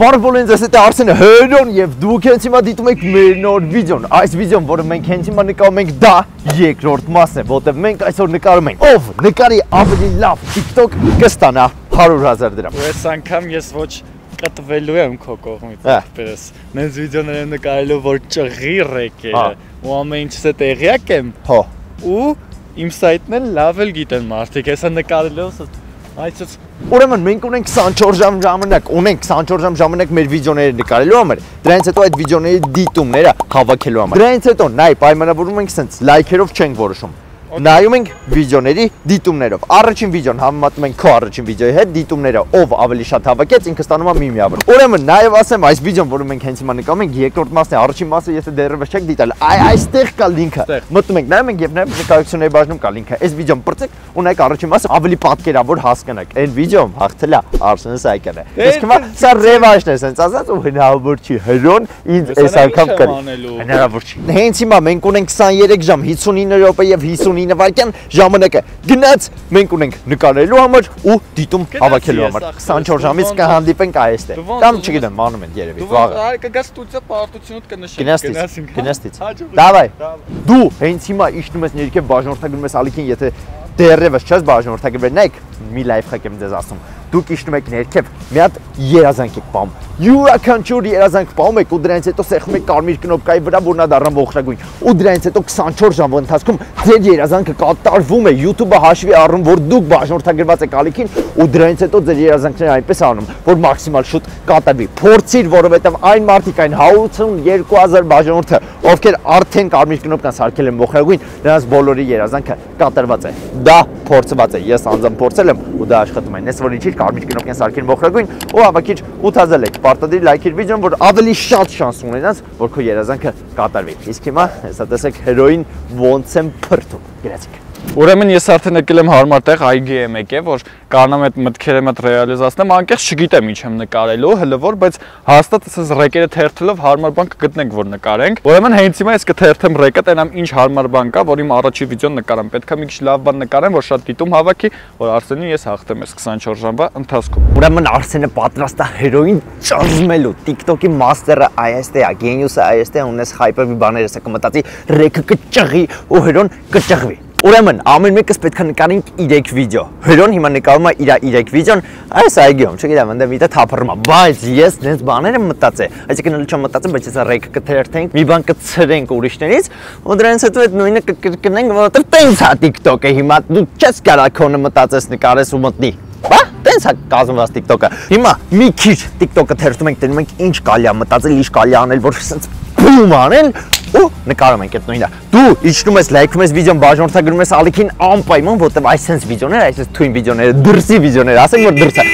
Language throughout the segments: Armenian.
Բարբոլ ինձ ասეთ է Արսենը հերոն եւ դուք հենց հիմա դիտում եք մեր նոր վիդեոն։ Այս վիդեոն, որը մենք հենց հիմա նկարում ենք, դա երկրորդ մասն է, որտեղ մենք այսօր նկարում ենք ով նկարի ավելի լավ TikTok կստանա 100,000 դրամ։ Այս անգամ ես ոչ կտվելու եմ քո կողմից, այդպես։ Նենց վիդեոներ եմ նկարելու, որ ճղի ռեկ է, ու ամեն ինչս է տեղյակ եմ։ Հա։ Ու իմ սայթն էլ լավ էլ գիտեն մարդիկ, հեսա նկարելով այսպես Ուրեմն մենք ունենք 24 ժամ ժամանակ, ունենք 24 ժամ ժամանակ մեր վիդեոները նկարելու համար, դրանից հետո այդ վիդեոների դիտումները հավաքելու համար։ Դրանից հետո նայ պայմանավորվում ենք սենց լայքերով չենք որոշում։ Նայում ենք վիդեոների դիտումներով։ Առաջին վիդեոն համեմատում ենք քո առաջին վիդեոյի հետ, դիտումները ով ավելի շատ հավաքեց, ինքը ստանում է միավոր։ Ուրեմն նաև ասեմ, այս վիդեոն, որը մենք հենց հիմա նկարում ենք, երկրորդ մասն է, առաջին մասը եթե դեռևս չեք դիտել, այստեղ կա լինքը։ Մտնում եք, նայում եք եւ նաև նկարությունների բաժնում կա լինքը։ Այս վիդեոն բրցեք ու նայեք առաջին մասը ավելի պատկերավոր հասկանաք։ Այն վիդեոն հաղթել է Արսենը Սայկյանը։ Իսկ հիմա սա ռևանշն է, ասենց ասած ու հնարավոր չի հրոն ինձ այս անգամ կրի։ Հնարավոր չի։ Հենց հիմա մենք ունենք 23 ժամ 59 րոպե եւ 59 վայրկյան ժամանակը գնաց մենք ունենք նկարելու համար ու դիտում հավաքելու համար 24 ժամից կհանդիպենք այստեղ կամ չգիտեմ անում են երևի վաղը կգա ստուդիա պարտությունդ կնշենք գնացից դավայ դու հենց հիմա իջնում ես ներքև բաժանորդագրում ես ալիքին եթե դեռևս չես բաժանորդագրվել նայեք մի լայֆ հակ եմ ձեզ ասում դուք իջնում եք ներքև մի հատ երազանք եք պահում յուրաքանչյուր երազանք պահում եք ու դրանից հետո սեղմում եք կարմիր կնոպկայի վրա որ նա դառնա ողրագույն ու դրանից հետո 24 ժամվա ընթացքում ձեր երազանքը կատարվում է YouTube-ը հաշվի առնում որ դուք բաժանորդագրված եք ալիքին ու դրանից հետո ձեր երազանքները այնպես անում որ մաքսիմալ շուտ կատարվի փորձիր որովհետև այն մարդիկ այն 182,000 բաժանորդը ովքեր արդեն կարմիր կնոպկան սարքել են ողրագույն նրանց բոլորի երազանքը կատարված է դա փորձված է ես անձամբ փորձել եմ ու դա աշխատում է ես որ ինչի կարմիր կնոպկան սարքել ողրագույն ու հավաքիչ 8000 լայք պարտադիր լայքիր վիդեոն որ ավելի շատ շանս ունենաս որ քո երազանքը կատարվի իսկ հիմա հեսա տեսեք հերոին ոնց եմ փրթում գրացիք Ուրեմն ես արդեն եկել եմ հարմար տեղ IGM եկե, որ կարողանամ այդ մտքերը մտ ռեալիզացնեմ, անկեղծ չգիտեմ ինչ եմ նկարելու, հələ որ, բայց հաստատ ասես ռեկերը թերթելով հարմար բան կգտնենք, որ նկարենք։ Ուրեմն հենց հիմա ես կթերթեմ ռեկը, տենամ ինչ հարմար բան կա, որ իմ առաջի վիդեոն նկարեմ։ Պետք է մի քիչ լավ բան նկարեմ, որ շատ դիտում հավաքի, որ Արսենին ես հաղթեմ այս 24 ժամվա ընթացքում։ Ուրեմն Արսենը պատրաստ է հերոին ճզմելու, TikTok-ի մաստերը այստեղ է, գենիուսը այստեղ ունես հայպերի բաներ ես կմտածի, ռեկը կճղի ու հերոն կճղվի։ Ուրեմն ամեն մեկս պետք է նկարենք 3 վիդեո։ Հերոն հիմա նկարում է իր 3 վիդեոն, այս այգիում, չգիտեմ, ընդ միտը թափռում է, բայց ես դենց բաներ եմ մտածել։ Այսինքն էլ չեմ մտածել, բայց ես ռեկ կթերթենք, մի բան կցրենք ուրիշներից, ու դրանից հետո այդ նույնը կկրկնենք, որովհետև տենց է TikTok-ը հիմա, դու չես կարող քոնը մտածես նկարես ու մտնի։ Բա, տենց է կազմված TikTok-ը։ Հիմա մի քիչ TikTok-ը թերթում ենք, տենում ենք ինչ կարելի է մտածել, ինչ կարելի է անել, որ սենց բում անեն ու նկարում ենք այդ նույնը։ Դու իջնում ես, լայքում ես վիդեոն, բաժանորդագրում ես ալիքին անպայման, որտեղ այսպես վիդեոներ, այսպես թույն վիդեոներ, դրսի վիդեոներ, ասենք որ դրսը։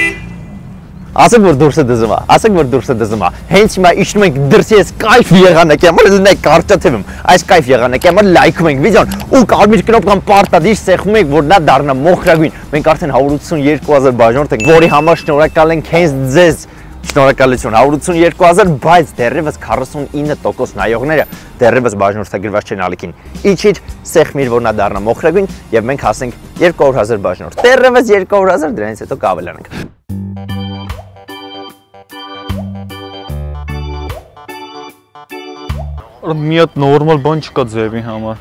Ասենք որ դուրսը դզում է, ասենք որ դուրսը դզում է։ Հենց հիմա իջնում ենք դրսի ես կայֆ եղանակի համար, լնեք կարճաթևում։ Այս կայֆ եղանակի համար լայքում ենք վիդեոն ու կարմիր կնոպկան պարտադիր սեղմում ենք, որ նա դառնա մոխրագույն։ Մենք արդեն 182,000 բաժանորդ ենք, որի համար շնորհակալ ենք հենց ձեզ։ Շնորհակալություն 182,000, բայց դեռևս 49% նայողները դեռևս բաժանորդագրված չեն ալիքին։ Իջիր, սեղմիր, որ նա դառնա մոխրագույն եւ մենք հասենք 200,000 բաժանորդ։ Դեռևս 200,000, դրանից հետո կավելանանք։ Մի հատ նորմալ բան չկա ձևի համար։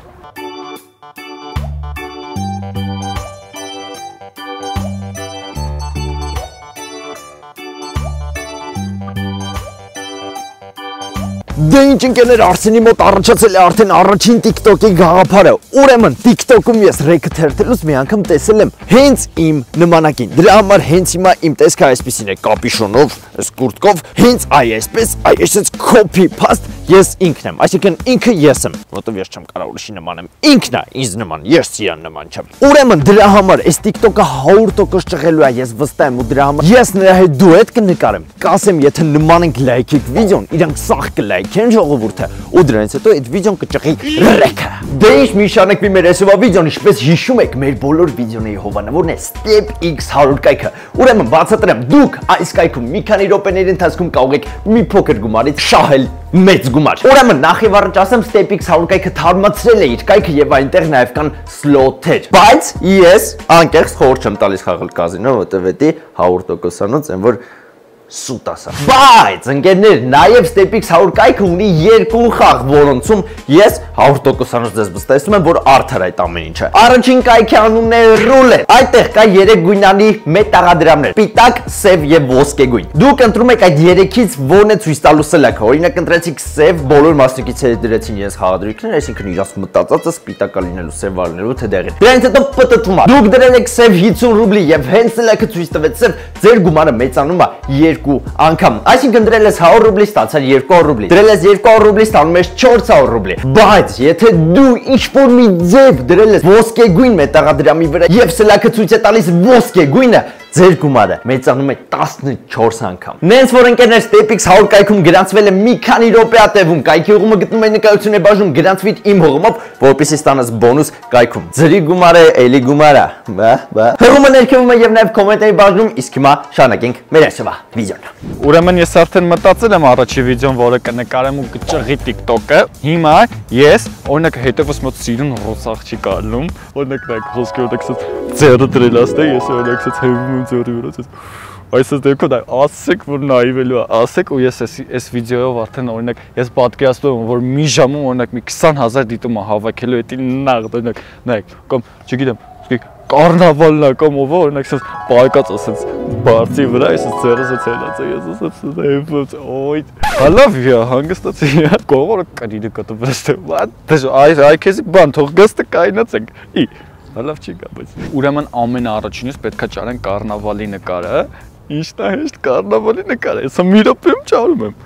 Դե ինչ ընկերներ Արսենի մոտ առաջացել է արդեն առաջին TikTok-ի գաղափարը։ Ուրեմն TikTok-ում ես ռեքը թերթելուց մի անգամ տեսել եմ հենց իմ նմանակին։ Դրա համար հենց հիմա իմ տեսքը այսպեսին է կապիշոնով, այս կուրտկով, հենց այսպես, այսպես copy paste ես ինքն եմ։ Այսինքն ինքը ես եմ, որտեղ ես չեմ կարող ուրիշի նման եմ։ Ինքն է ինձ նման, ես իրան նման չեմ։ Ուրեմն դրա համար այս TikTok-ը 100% ճղելու է, ես վստահ եմ ու դրա համար ես նրա հետ դուետ կնկարեմ։ Կասեմ, եթե նման ենք լայքիկ վիդեոն, իրանք սաղ կլայքեն ժողովուրդը ու դրանից հետո այդ վիդեոն կճղի ռեքը։ Դե ինչ մի շարունակվի մեր այսօրվա վիդեոն, ինչպես հիշում եք, մեր բոլոր վիդեոների հովանավորն է Step X 100 կայքը։ Ուրեմն բացատրեմ, դուք այս կայքում մի քանի րոպեների ընթացքում կարող եք մի փոքր գումարից շահել մեծ գումար։ Ուրեմն նախ եւ առաջ ասեմ Step X 100 կայքը թարմացրել է իր կայքը եւ այնտեղ նաեւ կան սլոթեր։ Բայց ես անկեղծ խորհուրդ չեմ տալիս խաղալ կազինո, որտեւ դա 100%-անոց են որ սուտ ասա։ Բայց ընկերներ, նաև StepX 100 կայքը ունի երկու խաղ, որոնցում ես 100%-անոց ձեզ վստահեցնում եմ, որ արդար այդ ամեն ինչը։ Առաջին կայքի անունն է Roulette։ Այդտեղ կա 3 գույնանի մետաղադրամներ՝ պիտակ, սև եւ ոսկե գույն։ Դուք ընտրում եք այդ 3-ից որն է ցույց տալու սլաքը։ Օրինակ ընտրեցիք սև, բոլոր մասնակիցները դրեցին իրենց խաղադրույքները, այսինքն իրաց մտածածը սպիտակա լինելու, սև լինելու թե դեղին։ Դրանից հետո պտտվում է։ Դուք դրել եք սև 50 ռուբլի եւ հենց սլաքը ցույց տվեց սև, ձեր գումարը մեծանում է 2 անգամ։ Այսինքն դրել ես 100 ռուբլի, ստացար 200 ռուբլի։ Դրել ես 200 ռուբլի, ստանում ես 400 ռուբլի։ Բայց եթե դու ինչ-որ մի ձև դրել ես ոսկե գույն մետաղադրամի վրա եւ սլաքը ցույց է տալիս ոսկե գույնը, ձեր գումարը մեծանում է 14 անգամ։ Նենց որ ընկերներ, StepX 100 կայքում գրանցվել է մի քանի րոպեատևում, կայքի ուղումը գտնում է նկարությունների բաժնում, գրանցվիր իմ հողմով, որպեսզի ստանաս բոնուս կայքում։ Ձրի գումարը էլի գումար է։ Հողումը ներքևում է եւ նաեւ կոմենտների բաժնում, իսկ հիմա շարունակենք մեր այսօրվա վիդեոն։ Ուրեմն ես արդեն մտածել եմ առաջի վիդեոն, որը կնկարեմ ու կճղի TikTok-ը։ Հիմա ես օրինակ հետևս մոտ սիրուն ռոս աղջիկ ալնում, օրինակ նայեք խոսքի օրինակ ձերը դրել աստ է, ես օրինակ հեվում ձերի վրա։ Այսպես դեպքում ասեք, որ նայվելու է, ասեք ու ես այս վիդեոյով արդեն օրինակ ես պատկերացնում եմ, որ մի ժամում օրինակ մի 20000 դիտում է հավաքելու էդի նաղդ օրինակ նայեք, կամ չգիտեմ, կարնավալն է կամ ով օրինակ ասես պարկած ասես բարձի վրա, այսպես ձերս է ցելած է, ես ասես հեվում օյ, հալավ վիա հանգստացի, կողորը կրիդը կտվես թե այ քեզի բան թող գստը կայնացենք։ Լավ չի գա, բայց ուրեմն ամենաառաջինից պետքա ճարեն կարնավալի նկարը, ինչն է հեշտ կարնավալի նկարը, ես մի րոպեում ճարում եմ։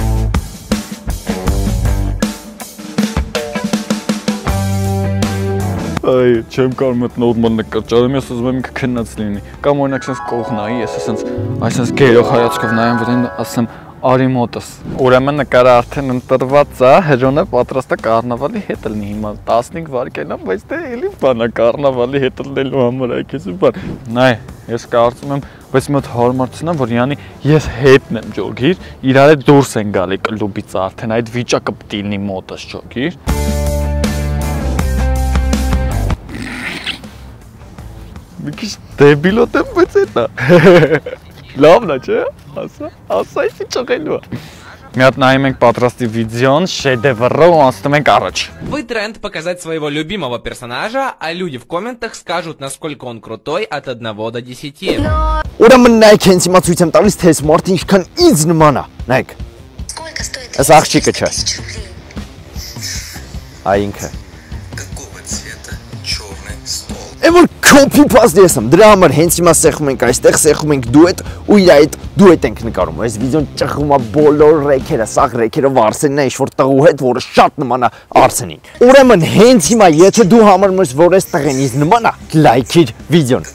Այ, չեմ կարող այդ նորմալ նկար ճարեմ, ես ուզում եմ ինքը քնած լինի, կամ օրինակ sense կողնայի, ես այսպես գերող հայացքով նայեմ վրան, ասեմ արի մոտս։ Ուրեմն նկարը արդեն ընտրված է, հրոնը պատրաստ է կարնավալի հետ լինի հիմա 15 վայրկյան է, բայց դե էլի բան է կարնավալի հետ լինելու համար այքեսի բան։ Նայ, ես կարծում եմ, բայց մի հատ հարմարցնեմ, որ յանի ես հետն եմ ջոգիր, իրար հետ դուրս են գալի կլուբից արդեն այդ վիճակը պիտի լինի մոտս ջոգիր։ Մի քիչ դեբիլոտ եմ, բայց էտա։ Լավն է, չէ՞։ Ասա իսի ճղելու է։ Մի հատ նայում ենք պատրաստի վիդեոն, շեդևրը ու անցնում ենք առաջ։ Вы тренд показать своего любимого персонажа, а люди в комментах скажут, насколько он крутой от 1 до 10. Ուրեմն նայեք, հենց հիմա ցույց եմ տալիս, թե այս մարդը ինչքան ինձ նման է։ Նայեք։ Այս աղջիկը չէ։ Այ ինքը։ Եմ որ copy paste եմ, դրա համար հենց հիմա սեղում ենք այստեղ, սեղում ենք դուետ ու իր այդ դուետ ենք նկարում։ Այս վիդեոն ճղում է բոլոր ռեքերը, սաղ ռեքերով Արսենն է ինչ-որ տղու հետ, որը շատ նման է Արսենին։ Ուրեմն հենց հիմա եթե դու համարում ես, որ այս տղեն ինձ նման է, լայքիր վիդեոն։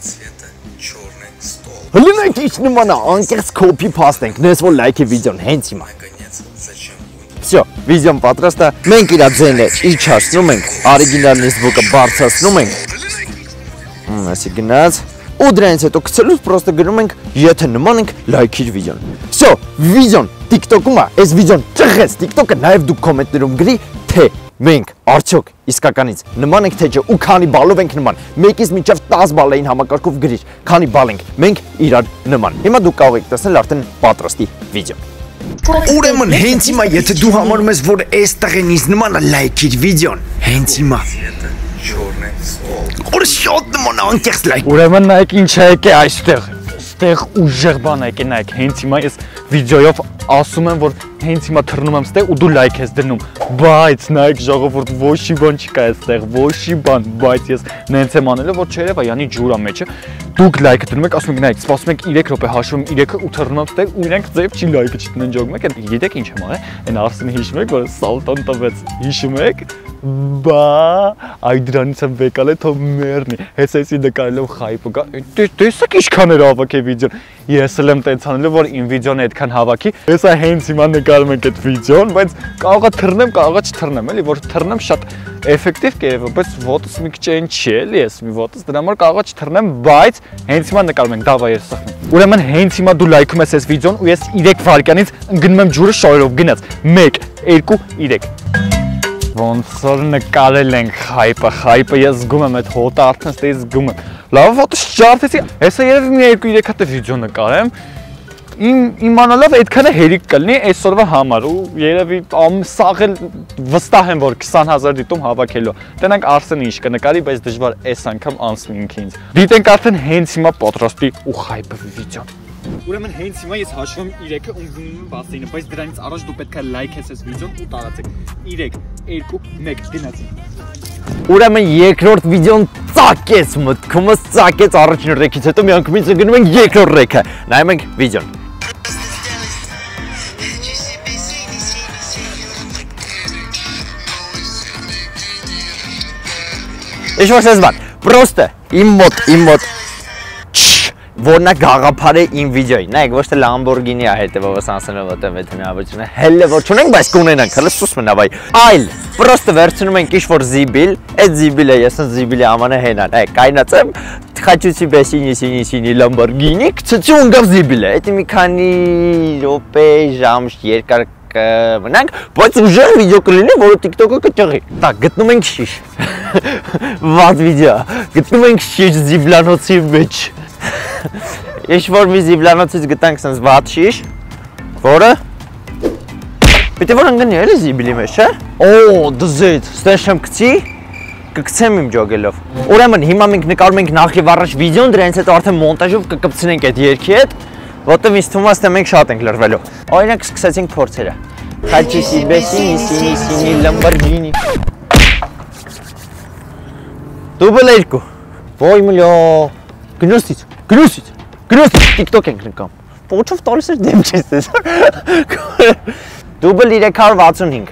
Հլինենք ինչ նման է, անկեղծ copy paste ենք, նես որ լայքի վիդեոն հենց հիմա։ Всё, վիդեոն պատրաստ է, մենք իր ձենը իջացնում ենք, օրիգինալն звука բարձրացնում ենք։ Այսի գնաց ու դրանից հետո գցելուց պրոստը գրում ենք եթե նման ենք լայքիր վիդեոն։ Всё, վիդեոն TikTok-ում է, այս վիդեոն ճղեց TikTok-ը, նաև դուք կոմենտներում գրի թե մենք արդյոք իսկականից նման ենք թե չէ ու քանի բալով ենք նման։ 1-ից մինչև 10 բալային համակարգով գրիր, քանի բալ ենք մենք իրար նման։ Հիմա դուք կարող եք տեսնել արդեն պատրաստի վիդեոն։ Ուրեմն հենց հիմա եթե դու համարում ես որ այս տղեն ինձ նման է լայքիր վիդեոն, հենց հիմա Որ շատ նման անկեղծ լայք։ Ուրեմն նայեք ինչ է եկե այստեղ։ Այստեղ ուժեղ բան է եկե նայեք։ Հենց հիմա ես վիդեոյով ասում եմ, որ հենց հիմա թռնում եմ ստեղ ու դու լայք ես դնում։ Բայց նայեք ժողովուրդ, ոչի բան չկա այստեղ, ոչի բան, բայց ես նենց եմ անելու, որ չերևա, յանի ջուրա մեջը։ Դուք լայքը դնում եք, ասում եք նայեք, սպասում եք 3 րոպե, հաշվում 3-ը ու թռնում եմ ստեղ ու իրենք ձև չի լայքը չտնեն ջոգում եք։ Գիտեք ինչ եմ արել։ Այն Արսենը հիշում եք, որ սալտան տվեց։ Հիշում եք։ Բա, այ դրանից եմ վեկալ է թող մեռնի։ Հենց այսի նկարելով խայպը գա։ Տեսեք ինչքան էր հավաքի վիդեոն։ Ես էլ եմ տենց անելու, որ իմ վիդեոն այդքան հավաքի։ Հեսա հենց հիմա նկարում ենք այդ վիդեոն, բայց կարողա թռնեմ, կարողա չթռնեմ, էլի, որ թռնեմ շատ էֆեկտիվ կերևա, բայց ոտս մի քիչ այն չի էլի, ես մի ոտս դրա համար կարողա չթռնեմ, բայց հենց հիմա նկարում ենք, դավա ես սխնում։ Ուրեմն հենց հիմա դու լայքում ես այս վիդեոն ու ես 3 վայրկյանից ընկնում եմ ջուրը շորերով գնաց։ 1, 2, 3։ Ոնց որ նկարել ենք խայպը ես զգում եմ այդ հոտը արդեն ստեից զգում եմ։ Լավ հոտը շարթեցի, հեսա երևի մի 2-3 հատ վիդեո նկարեմ։ իմանալով այդքանը հերիք կլինի այսօրվա համար ու երևի սաղ էլ վստահ եմ որ 20000 դիտում հավաքելու։ Տենանք Արսենը ինչ կնկարի, բայց դժվար այս անգամ անցնի ինքը ինձ։ Դիտենք արդեն հենց հիմա պատրաստի ու խայբվի վիդեոն։ Ուրեմն հենց հիմա ես հաշվում 3-ը ու զունում եմ բասեինը, բայց դրանից առաջ դու պետք է լայքես այս վիդեոն ու տարածեք։ 3, 2, 1 գնացի։ Ուրեմն երկրորդ վիդեոն ծակեց մտքումս, ծակեց առաջին ռեքից հետո միանգամից գնում ենք երկրորդ ռեքը։ Նայում ենք վիդեոն։ Ինչ-որ սեզման, պրոստը իմ մոտ որնա գաղափար է իմ վիդեոյի, նայեք ոչ թե Lamborghini է հետևողս անցնելով այդտեղ հնարավորությունը, հելը որ չունենք, բայց կունենանք, հələ սուս մնա բայ, այլ պրոստը վերցնում ենք ինչ-որ զիբիլ, այդ զիբիլը ես զիբիլի ամանը հենան, այ կայնացեմ, хочу себе синий Lamborghini, գցեցի ու ընկավ զիբիլը, այդ մի քանի րոպե, ժամ երկար մնանք, բայց ուժեղ վիդեո կլինի, որը TikTok-ը կճղի։ Так, գտնում ենք շիշ։ Վատ վիդեո։ Գտնում ենք շիշ զիբլանոցի մեջ։ Ինչ-որ մի զիբլանոցից գտանք սենց վատ շիշ, որը պետք է որ ընկնի էլի զիբիլի մեջ, չէ՞։ Օ, դզետ, ստեղ չեմ գցի, կգցեմ իմ ջոգելով։ Ուրեմն հիմա մենք նկարում ենք նախ եւ առաջ վիդեոն, դրանից հետո արդեն մոնտաժով կկպցնենք այդ երգի հետ, որտեղ ինձ թվում է թե մենք շատ ենք լրվելու։ Օրինակ սկսեցինք փորձերը։ Хочу себе синий Lamborghini։ Դուբլ 2։ Ոյ մլյո։ Գնոսից, TikTok ենք նկամ։ Ոչով տալիս էր դեմ չես ես։ Դուբլ 365։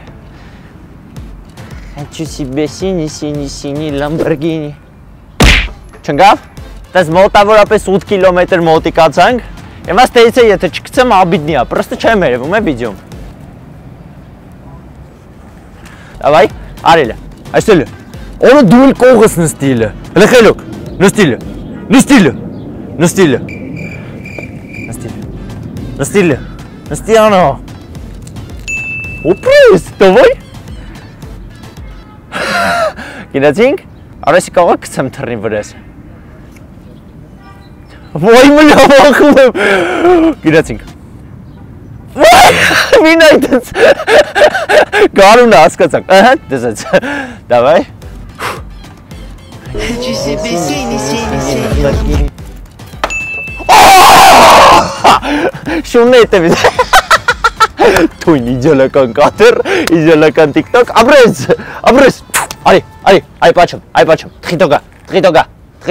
Хочу себе синий Lamborghini։ Չնգավ։ Դες մոտավորապես 8 կիլոմետր մոտիկացանք։ Հիմա ստեյցը եթե չգցեմ աբիդնի է, պրոստը չեմ երևում է վիդեոն։ Давай, արելը, այսելը, օրը դու էլ կողս նստիլը, լխելոք, նստիլը, ուպրես, դովոյ, գինացինք, արեսի կաղա կցեմ թրնի վրես, ոյ մլյավախում եմ, գինացինք, մին այդենց, գարունը հասկացանք, դեսեց, դավայ, շունն է հետևից, թույն իջելական կատր, իջելական TikTok, ապրես, այ պաչում, թղիտոգա,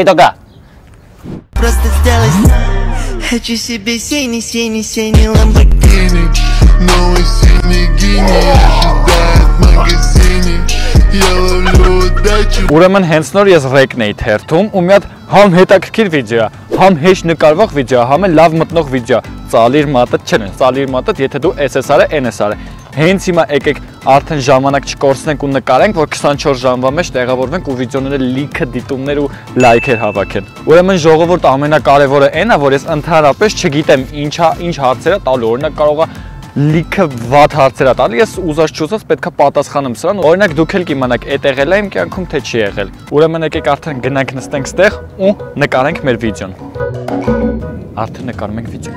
Просто сделай Хочу себе синий Lamborghini Новый синий гини ожидает в магазине Я ловлю удачу Ուրեմն հենց նոր ես ռեկն էի թերթում ու մի հատ համ հետաքրքիր վիդեո, համ հեշ նկարվող վիդեո, համ էլ լավ մտնող վիդեո։ Ծալիր մատը չեն, ծալիր մատը, եթե դու SSR-ը, NSR-ը։ Հենց հիմա եկեք արդեն ժամանակ չկորցնենք ու նկարենք, որ 24 ժամվա մեջ տեղավորվենք ու վիդեոները լիքը դիտումներ ու լայքեր հավաքեն։ Ուրեմն ժողովուրդ ամենակարևորը այն է, որ ես ընդհանրապես չգիտեմ ինչ հարցեր է տալու, օրինակ կարող է լիքը վատ հարցեր է տալի, ես ուզած չուզած պետք է պատասխանեմ սրան, օրինակ դուք էլ կիմանաք էդ եղել է իմ կյանքում թե չի եղել։ Ուրեմն եկեք արդեն գնանք նստենք ստեղ ու նկարենք մեր վիդեոն։ Արդեն նկարում ենք վիդեոն։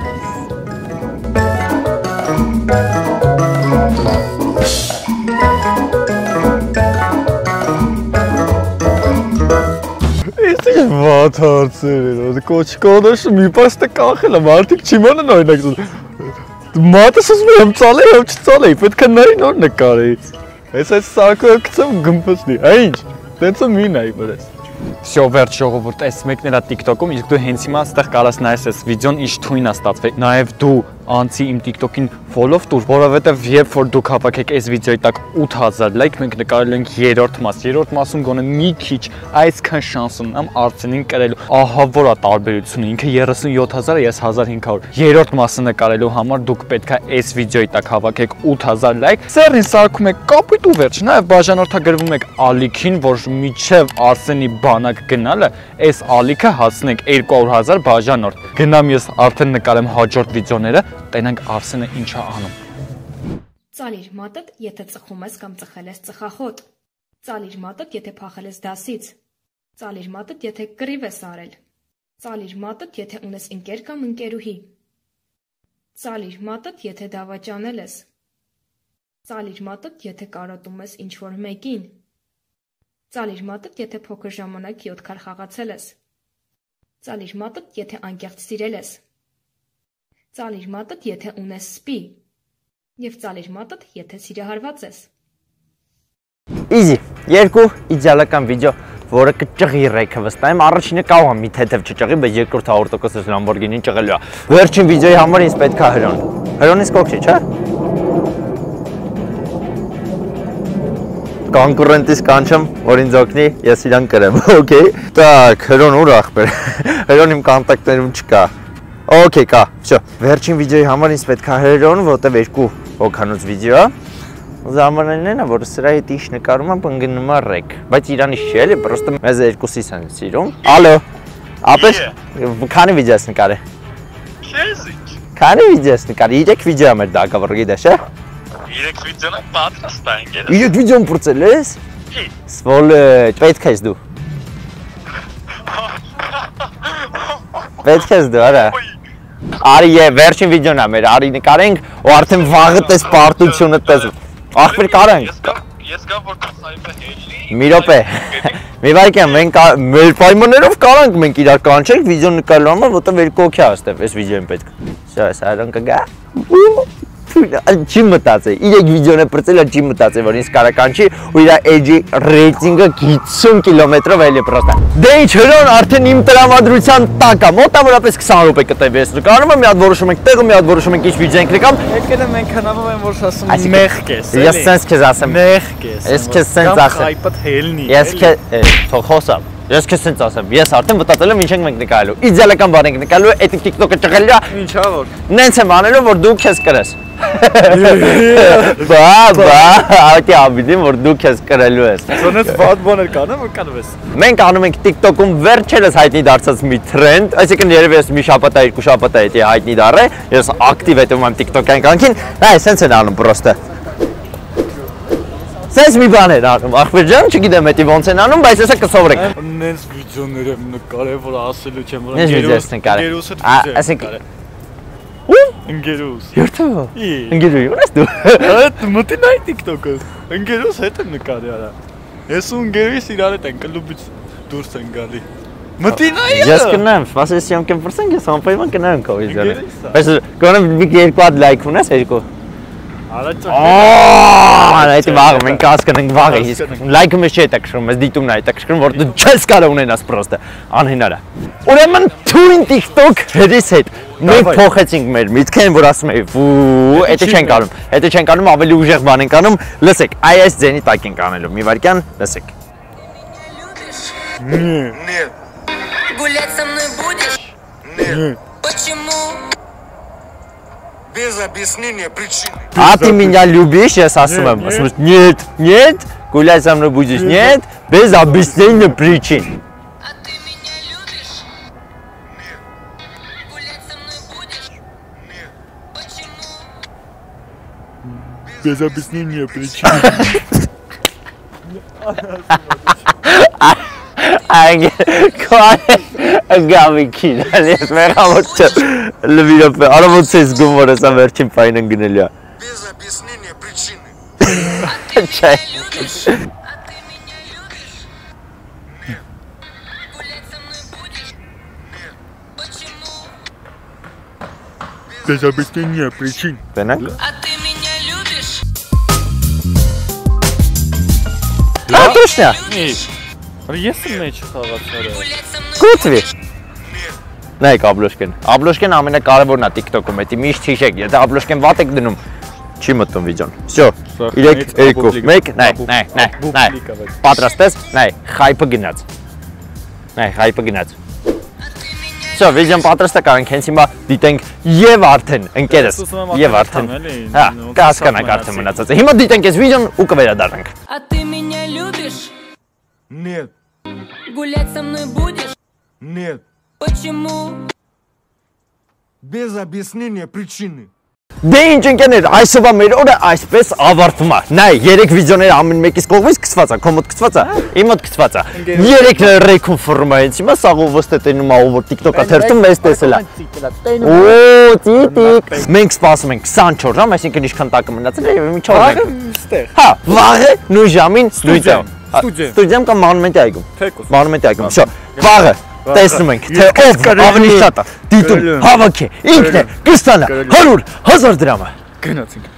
Իսկ վատ հարցեր են, կոչկոնոշը մի պաստը կախել է, մարդիկ չիմանան օրինակ Մատս ուզում եմ ծալեի, եմ չծալեի, պետք է նայի նոր նկարեի Ես այս սարկոյը կծեմ գմպսնի, ինչ, տենցը մի նայի վրես Всё, վերջ ժողովուրդ, այս մեկն էլա TikTok-ում, իսկ դու հենց հիմա ստեղ կարաս նայես այս վիդեոն ինչ թույն է ստացվել Նաև դու անցի իմ TikTok-ին follow տուր, որովհետև երբ որ դուք հավաքեք այս վիդեոյի տակ 8000 լայք, մենք նկարել ենք երրորդ մասում գոնե մի քիչ այսքան շանս ունեմ Արսենին կրելու, ահա որ է տարբերությունը, ինքը 37000-ը, ես 1500 Երրորդ մասը նկարելու համար դուք պետք է այս վիդեոյի տակ հավաքեք 8000 լայք Սերին սարքում եք կապույտ ու վերջ, նաև բաժանորդագրվում եք ալիքին, որ միջև Արսենի բանակ գնալը, այս ալիքը հասնենք 200,000 բաժանորդ Գնամ ես արդեն նկարեմ հաջորդ վիդեոները Տենանք Արսենը ինչ է անում Ծալիր մատդ, եթե ծխում ես կամ ծխել ես ծխախոտ Ծալիր մատդ, եթե փախել ես դասից Ծալիր մատդ, եթե կռիվ ես արել Ծալիր մատդ, եթե ունես ընկեր կամ ընկերուհի Ծալիր մատդ, եթե դավաճանել ես։ Ծալիր մատդ, եթե կարոտում ես ինչ-որ մեկին։ Ծալիր մատդ, եթե փոքր ժամանակ 7 քար խաղացել ես։ Ծալիր մատդ, եթե անկեղծ սիրել ես։ Ծալիր մատդ, եթե ունես սպի։ Եվ ծալիր մատդ, եթե սիրահարված ես։ Easy, երկու իդեալական վիդեո, որը կճղի ռեյքը վստահեմ, առաջինը կարող եմ մի թեթև չճղի, բայց երկրորդը 100% Lamborghini-ին ճղելու է։ Վերջին վիդեոյի համար ինձ պետք է Հրոն։ Հրոնից կօգնի, չէ՞։ Կոնկուրենտից կանչեմ, որ ինձ օգնի, ես իրան կրեմ, օքեյ։ Так, Հրոն ուր ախպեր։ Հրոն իմ կոնտակտներում չկա։ Okay, կա, всё։ Վերջին վիդեոյի համար ինձ պետք է Հրոն, որտեղ երկու հոգանոց վիդեո է։ Զամանենն է, որ սրա հետ իշ նկարում եմ ընկնում է ռեկ, բայց իրանից չի էլի, պրոստը մեզ երկուսիս են սիրում։ Ալո, ապես, քանի վիդեո ես նկարել։ Քեզիք։ Քանի վիդեո ես նկարել, 3 վիդեո եմ դակավոր գիտես, է։ 3 վիդեոն պատրաստ են գել։ 3 վիդեոն փորձել ես։ Սվոլը, պետք ես դու։ Պետք ես դու, արա։ Արի է, վերջին վիդեոն է մեր, արի նկարենք, ու արդեն վաղը տես պարտությունը տես։ Ախպեր կարանք։ Ես գամ որ սայփը հեջի։ Մի րոպե։ Մի վայրկյան, մենք մեր պայմաններով կարանք մենք իրար կանչենք վիդեո նկարելու համար, որտեղ երկու օքեա աստեղ, այս վիդեոն պետք։ Շա, սարան կգա։ Չի մտածել, 3 վիդեոն է պրծել, չի մտածել, որ ինձ կարականչի ու իր էջի ռեյտինգը 50 կիլոմետրով էլի պրոստա։ Դե ինչ Հրոն արդեն իմ տրամադրության տակ է, մոտավորապես 20 րոպե կտևի ես նկարում եմ, մի հատ որոշում ենք տեղը, մի հատ որոշում ենք ինչ վիդեո ենք նկարում։ Եկել եմ մենք հնավում եմ որ ասում մեղք ես, էլի։ Ես սենց քեզ ասեմ։ Մեղք ես։ Ես քեզ սենց ասեմ։ Հայպդ հելնի։ Ես քեզ թող խոսամ։ Ես քեզ սենց ասեմ։ Ես արդեն մտածել եմ ինչ ենք մենք նկարելու։ Իդեալական բան ենք նկարելու, այդ TikTok-ը ճղելու է։ Ինչա որ։ Նենց եմ անելու, որ դու քեզ կրես։ Բա, այդի ամիդին, որ դու քեզ կրելու ես։ Սոնես վատ բաներ կանեմ, որ կանվես։ Մենք անում ենք TikTok-ում վերջերս հայտնի դարձած մի trend, այսինքն երևի ես մի շաբաթ, երկու շաբաթ է դա հայտնի դառը, ես ակտիվ հետևում եմ TikTok-ային կանքին, այ սենց են անում պրոստը։ Սենց մի բան են անում, ախպեր ջան, չգիտեմ էդի ոնց են անում, բայց հեսա կսովորենք։ Նենց վիդեոներ եմ նկարել, որ ասելու չեմ, որ ընկերուս նկարել։ ընկերուսդ վիդեո։ Ընկերուս։ Երթո։ Ի։ Ընկերուի ունես դու։ Այդ մտին այ TikTok-ը։ Ընկերուս հետ եմ նկարել արա։ Ես ու ընկերուս իրար հետ են կլուբից դուրս են գալի։ Մտին այ։ Ես կնեմ, ասես սյոմքեմ ֆրսենք, ես անպայման կնեմ քո վիդեոները։ Բայց գոնե մի երկու հատ լայք ունես, երկու։ Այդ վաղը մենք կասկնենք վաղը, լայքը մեզ չի հետաքրքրում, մեզ դիտումն է հետաքրքրում, որ դու չես կարող ունենաս պրոստը, անհնար է։ Ուրեմն թույն TikTok հերիս հետ, մենք փոխեցինք մեր միտքեն, որ ասում էի, վու, էդը չենք անում, էդը չենք անում, ավելի ուժեղ բան ենք անում, լսեք, այս ձենի տակ ենք անելու, մի վայրկյան, լսեք։ Нет. Гулять со мной будешь? Нет. Почему? Без объяснения причины. А ты меня любишь, я asum եմ, ասում եմ, нет, нет, гулять со мной будешь, нет, без объяснения причин. А ты меня любишь? Нет. Гулять со мной будешь? Нет. Почему? Без объяснения причин։ Այգ գավի քին, ես մեղավոր լվիրոպ, արավոց ես գում, որ ես ամերջին պայն ընգնել է։ Без объяснения причины. Չէ։ А ты меня любишь? Нет. Гулять со мной будешь? Нет. Почему? Без объяснения причин։ Տենակ։ А ты меня любишь? Точно։ Ես եմ մեջ խաղացարը։ Гулять со мной Կուտվի։ Нет. Նայք Աբլոշկեն։ Աբլոշկեն ամենակարևորն է TikTok-ում, էդի միշտ հիշեք, եթե Աբլոշկեն վատ եք դնում, չի մտնում վիդեոն։ Всё։ 3 2 1 նայ։ Պատրաստ ես։ Նայ, խայփը գնաց։ Նայ, խայփը գնաց։ Всё, վիդեոն պատրաստ է, կարանք հենց հիմա դիտենք եւ արդեն ընկերս եւ արդեն։ Հա, կհասկանաք արդեն մնացածը։ Հիմա դիտենք այս վիդեոն ու կվերադառնանք։ А ты меня любишь? Нет. Гулять со мной будешь? Нет. Почему? Без объяснения причины. Դե ինչ ընկերներ, այսօրվա մեր օրը այսպես ավարտվում է։ Նայ, 3 վիդեոները ամեն մեկից կողմից գծված է, քո մոտ գծված է, իմ մոտ գծված է։ 3-ը ռեքում ֆորմա է, հիմա սաղով ոստե տենում ա ով որ TikTok-ա թերթում մեզ տեսել է։ Օ, տիտիկ։ Մենք սպասում ենք 24 ժամ, այսինքն ինչքան տակը մնացել է եւ մի 4 Վաղը ստեղ։ Հա, վաղը նույն ժամին ստուդիա։ Ստուդիա։ Ստուդիամ կամ Մանումենտի այգում։ Թեկուզ։ Մանումենտի այգում։ Շո, վաղը տեսնում ենք, թե ով ավելի շատ է դիտում, հավաքի, ինքն է, կստանա 100,000 դրամը։ Գնացինք։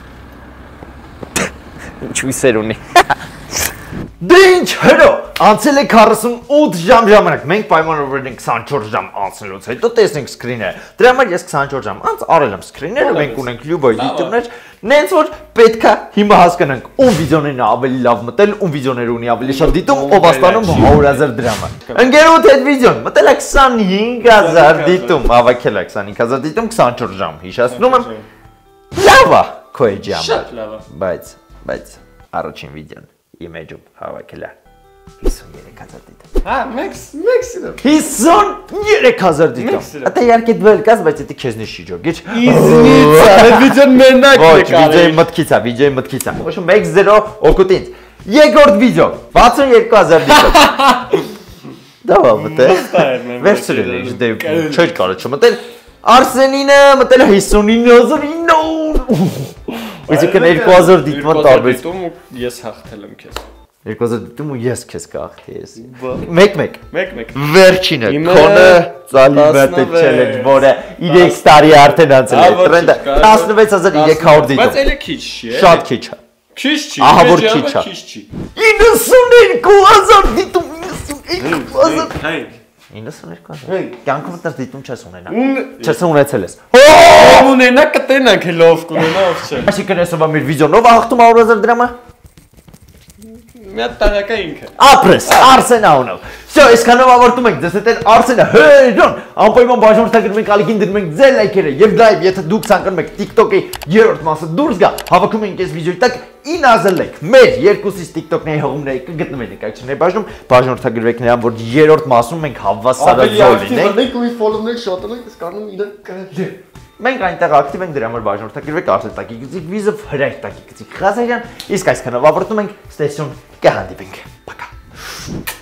Ինչու սեր ունի։ Դե ինչ հրո, անցել է 48 ժամ ժամանակ, մենք պայմանավորվել ենք 24 ժամ անցնելուց հետո տեսնենք սկրիները, դրա համար ես 24 ժամ անց արել եմ սկրիները, մենք ունենք լյուբոյ դիտումներ, նենց որ պետքա հիմա հասկանանք ում վիդեոներն ավելի լավ մտել, ում վիդեոները ունի ավելի շատ դիտում, ով աստանում 100,000 դրամը։ Ընկերոջ հետ վիդեոն մտել է 25,000 դիտում, հավաքել է 25,000 դիտում 24 ժամ, հիշեցնում եմ։ Լավ է, քո էջի համար։ Շատ լավ է։ Բայց առաջին վիդեոն իմեջում հավաքել է 53,000 դիտում։ Հա, մեքս իրոք։ 53,000 դիտում։ Ատա իհարկե դու էլ կաս, բայց դա քեզնի շիջոգիչ։ Իզնից է, վիդեոն մենակ Ոչ, է կարել։ վիդեոյի մտքից է։ Ոչմ 1-0 օգուտ ինձ։ Երկրորդ վիդեո 62,000 դիտում։ Դա մտե։ Վերցրել է դե չէր կարա չմտել։ Արսենինը մտել է 59,000։ Իսկ 2000 դիտման տարբեր։ Դիտում ու ես հաղթել եմ քեզ։ 2000 դիտում ու ես քեզ կհաղթեի։ 1-1։ Մեկ։ Վերջինը Իմը քոնը ծալի վատը 16 challenge, որը 3 տարի արդեն անցել է։ Տրենդը 16300 դիտում։ Բայց էլի քիչ չի, է։ Շատ քիչ է։ Քիչ չի։ Ահա որ մեջը քիչ է։ Քիչ չի։ 92000 դիտում, 92000։ Հայ։ 92000։ Կյանքում դեռ դիտում չես ունենա։ Չես ունեցել ես։ Ո՞վ ունենա կտենանք լով կունենա ով չէ։ Այսինքն այսօրվա մեր վիդեոնով աղթում 100,000 դրամը։ Մի հատ տանյակա ինքը։ Ապրես, Արսեն Աունով։ Всё, այսքանով ավարտում ենք։ Ձեզ հետ Արսենը հերոն, անպայման բաժանորդագրում ենք, ալիքին դնում ենք ձեր լայքերը եւ լայվ, եթե դուք ցանկանում եք TikTok-ի երրորդ մասը դուրս գա, հավաքում ենք այս վիդեոյի տակ 9,000 լայք։ Մեր երկուսից TikTok-ների հողումները կգտնվեն ներկայացնի բաժնում, բաժանորդագրվեք նրան, որ երրորդ մասում մենք հավասարաձոր լինենք։ Մենք ու ֆոլոուներ շատանանք, իսկ անում իրեն կհետ։ Մենք այնտեղ ակտիվ ենք, դրա համար բաժանորդագրվեք Արսեն տակի գծիկ վիզով, հրայք տակի գծիկ Ղազարյան, իսկ այսքանով ավարտում ենք, ստեսյուն կհանդիպենք։ Пока։